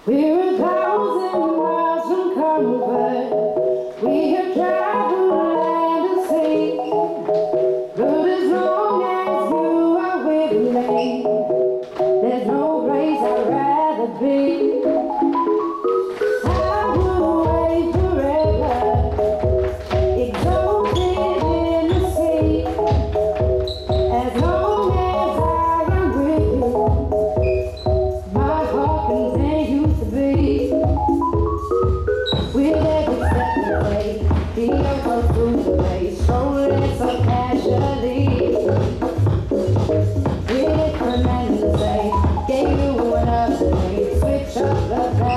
We're 1,000 miles from comfort. We have traveled land and sea. But as long as you are with me, there's no place I'd rather be. I would wait forever, exalted in the sea. As long as I am with you, my heart continues to beat. With every step you take, the earth goes through the way, strolling so casually. With it for men to say, gave you another name, switch up the